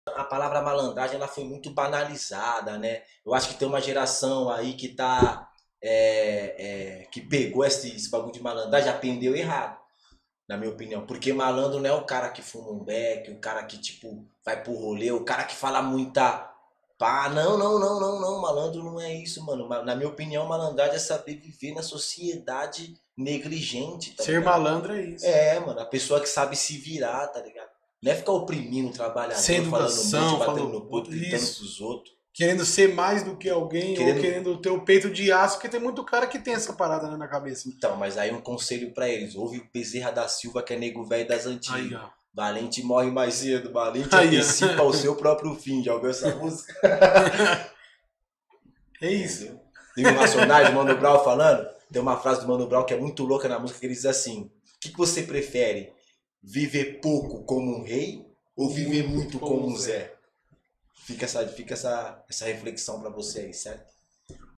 A palavra malandragem ela foi muito banalizada, né? Eu acho que tem uma geração aí que tá que pegou esse bagulho de malandragem, aprendeu errado, na minha opinião. Porque malandro não é o cara que fuma um beck, o cara que tipo vai pro rolê, o cara que fala muita pá. Não, não, não, não, não. Malandro não é isso, mano. Na minha opinião, malandragem é saber viver na sociedade negligente, tá Ser ligado? malandro é isso. É, mano, a pessoa que sabe se virar, tá ligado? Não é ficar oprimindo o Sem trabalhador, falando um monte, educação, batendo falou no peito, gritando isso. pros outros, Querendo ser mais do que alguém ou querendo. querendo ter o peito de aço, porque tem muito cara que tem essa parada, né, na cabeça. Então, mas aí um conselho pra eles: ouve o Bezerra da Silva, que é nego velho das Aí, antigas. ó. Valente morre mais cedo, valente Aí, antecipa o ó. seu próprio fim. Já ouviu essa música? É isso. Entendeu? Tem um Racionais, o Mano Brown falando. Tem uma frase do Mano Brown que é muito louca na música que ele diz assim: o que você prefere? Viver pouco como um rei ou viver Muito muito como como o um Zé. Zé? Fica essa reflexão pra você aí, certo?